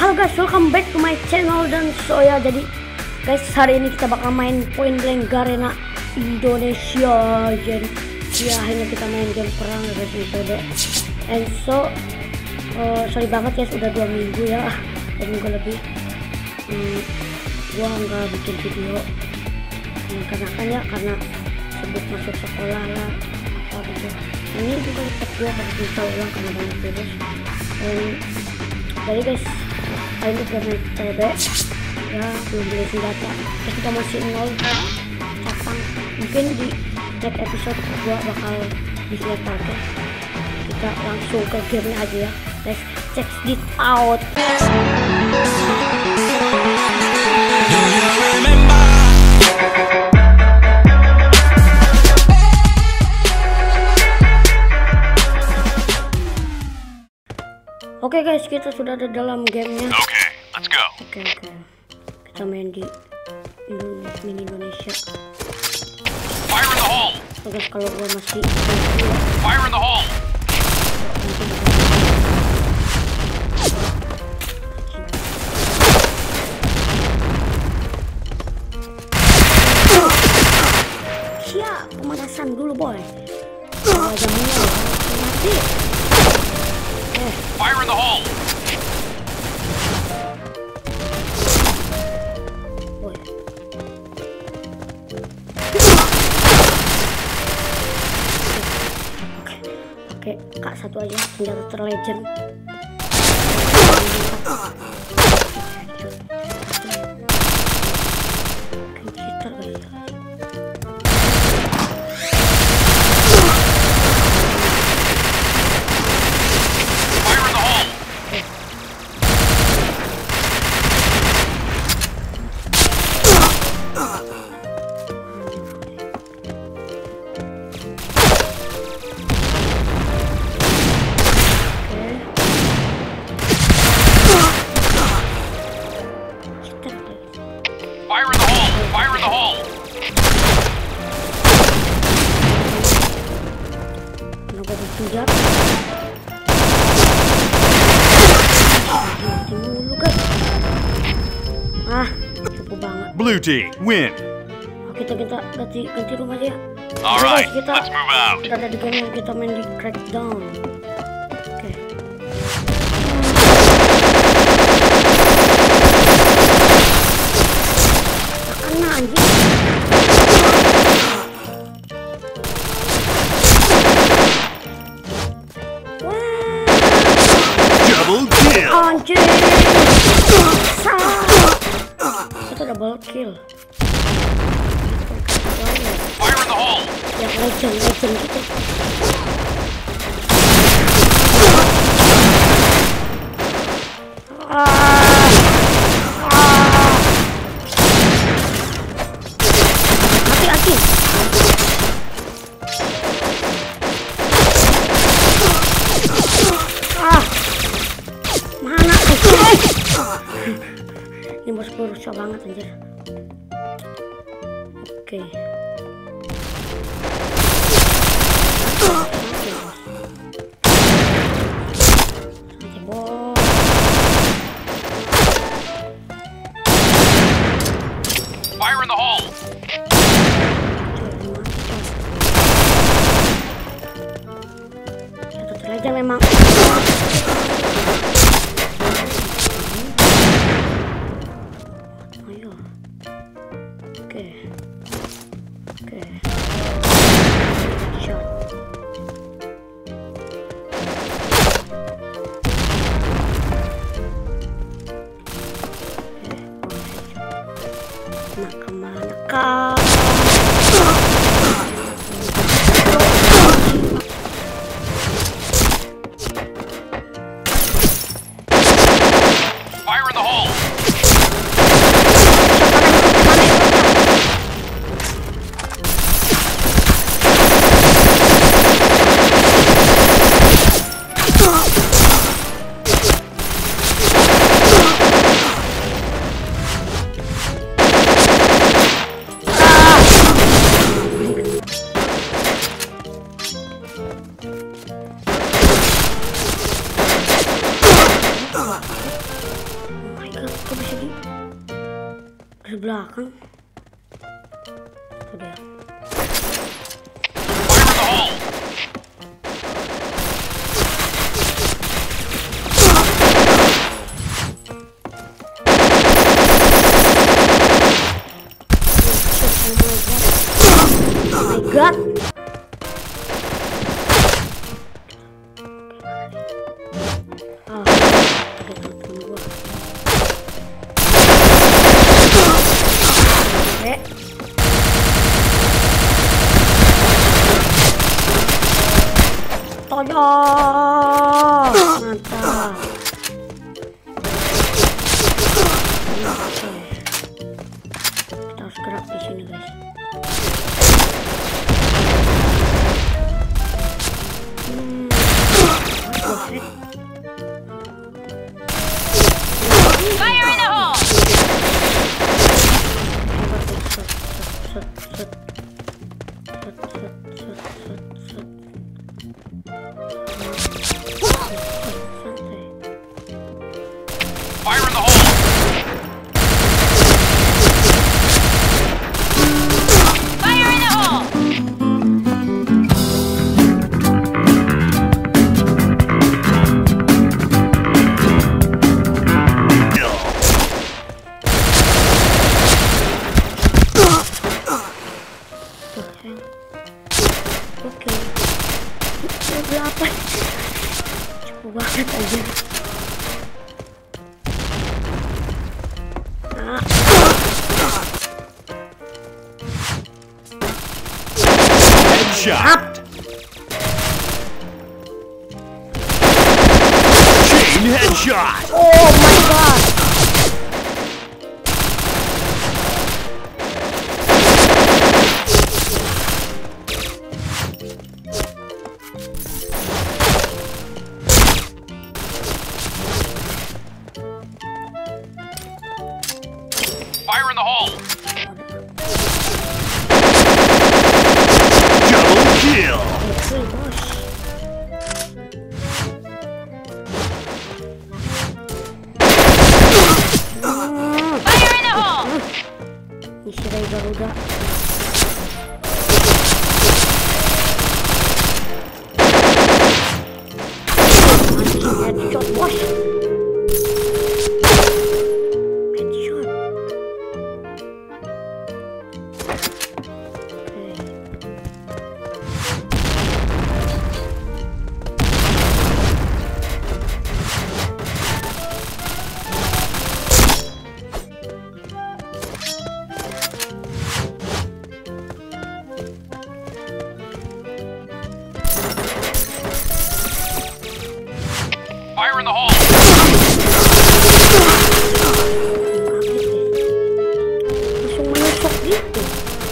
Halo guys, welcome back to my channel. Dan so ya, jadi guys, hari ini kita bakal main Point Blank Garena Indonesia. Jadi ya, akhirnya kita main game perang guys di PB. And so sorry banget ya, sudah 2 minggu ya, 2 minggu lebih gua nggak bikin video. Karena sibuk masuk sekolah lah apa gitu. Ini juga laptop gua harus install ulang karena banyak virus. Jadi guys, hari ini udah main PB ya, belum beli senjata, terus kita masih 0 capang. Mungkin di next episode gua bakal bisa target. Kita langsung ke game aja ya, let's check it out. Oke guys, kita sudah ada dalam gamenya. Oke, let's go. Oke. Kita main di mini Indonesia. Fire in the hole. Guys, kalau gua masih Fire in the hole. siap, pemanasan dulu boy. Jamnya mati. Fire in the hole. Boy. Oke, kak satu aja, senjata terlegend. Kita guys. Fire in the hole. Kenapa bersenjata? Mati mulu guys. Cukup banget. Blue team win. Kita ganti rumah aja ya. Alright, kita let's move out. Kita ada di game yang kita main di Crackdown. Oke. Kena anjing. Double kill. Anjing. Itu double kill. Fire in the hole. Yang legend gitu. Hati-hati. Mana anjir? Ini bos berusaha banget anjir. Oke. Fire in the hole. Satu aja memang. Ayo. Oke. Shot. Nah, kemana kau? Di belakang. Udah. Fire in the hole! Oh my god. Oh, ada telepon gua. Tolong, mantap. Oke. Kita harus gerak di sini, guys. Fire in the hole! Fire in the hole! Fire in the hole! Kill. Oke. Level 8. Cukup banget aja. Headshot. Chain headshot. Oh my god. Fire in the hole. Double kill. Oke, bos. Fire in the hole! Isi dari Garuda. Headshot, bos. Headshot. Fire in the hole. Langsung menusuk gitu.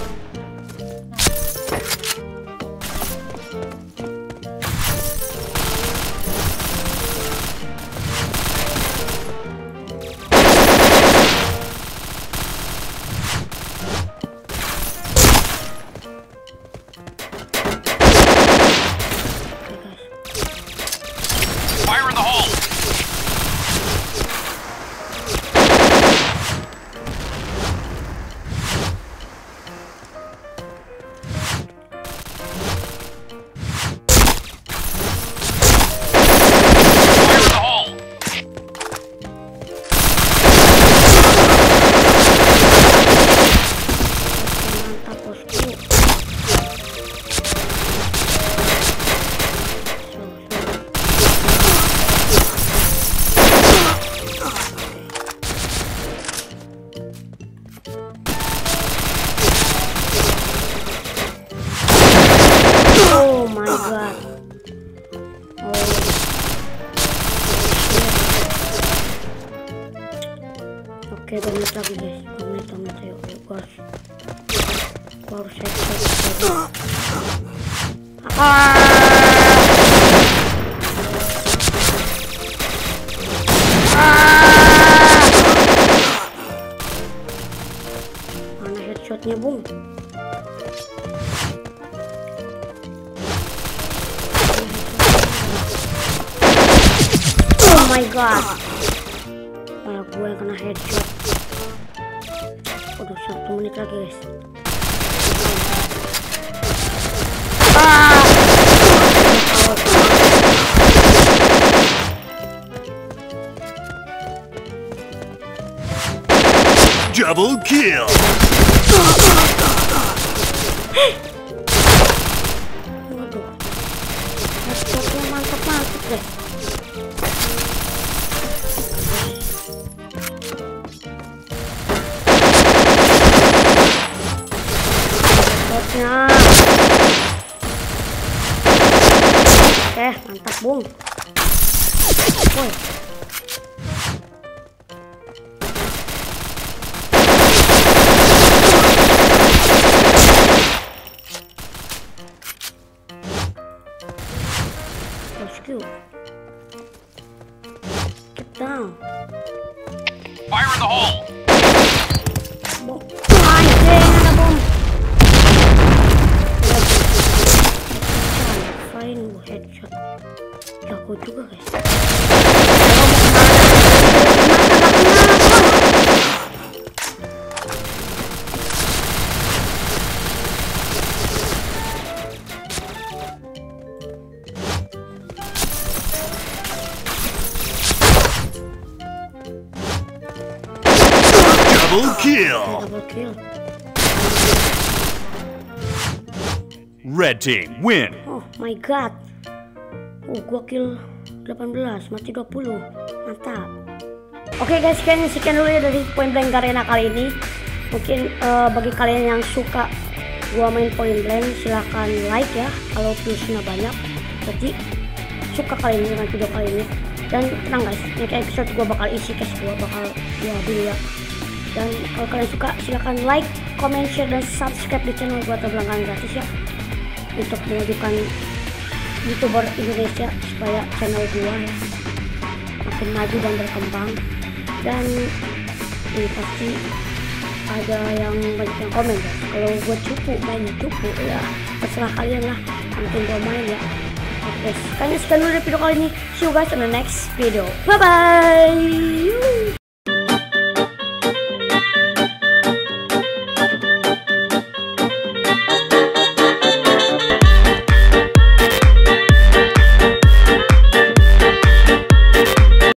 Fire in the hole. Fire in the hole. Mantap, bosku. Oh my god. Oke, 2 menit lagi, guys. 2 menit yuk. Gua harus headshot. Mana headshotnya, Bung? Oh my god. Malah gue yang kena headshot. Waduh, 1 menit lagi guys. Double kill. Waduh, headshotnya mantap guys. Headshotnya. Oke, mantap bung. Woi. Rescue. Get down. Fire in the hole. Bom. Anjing, ada bom. Fine, headshot. Jago juga guys. Double kill. Double kill. Red team win. Oh my god. Gua kill 18, mati 20. Mantap. Oke guys, sekian dulu ya dari Point Blank Garena kali ini. Mungkin bagi kalian yang suka gua main Point Blank, silahkan like ya kalau viewsnya banyak. Jadi suka kali ini dengan video kali ini. Dan tenang guys, next episode gua bakal isi cash gua bakal dulu ya. Dan kalau kalian suka silahkan like, comment, share, dan subscribe di channel gua terbelakang gratis ya, untuk mengajukan YouTuber Indonesia supaya channel gua ya makin maju dan berkembang. Dan ini pasti ada yang banyak yang komen ya, kalau gua cupu mainnya cupu ya terserah kalian lah, mungkin gua main ya. Oke, sekian dulu dari video kali ini. See you guys on the next video. Bye bye.